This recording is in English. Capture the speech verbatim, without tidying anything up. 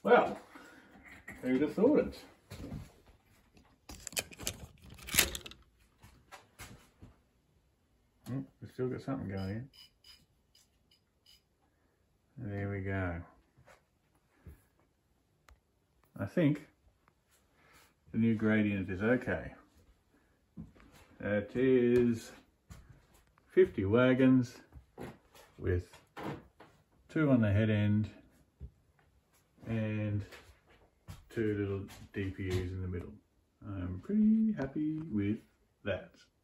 Well, who'd have thought it? Oh, we've still got something going here. There we go. I think the new gradient is okay. That is fifty wagons with two on the head end and two little D P Us in the middle. I'm pretty happy with that.